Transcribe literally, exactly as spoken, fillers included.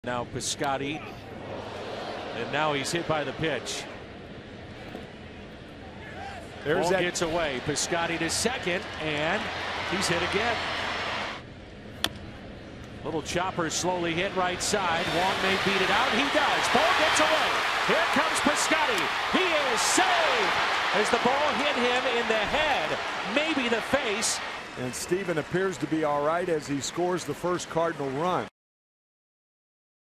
Now Piscotty, and now he's hit by the pitch. There's Ball that. gets away. Piscotty to second, and he's hit again. Little chopper slowly hit right side. Wong may beat it out. He does. Ball gets away. Here comes Piscotty. He is saved as the ball hit him in the head, maybe the face. And Steven appears to be all right as he scores the first Cardinal run.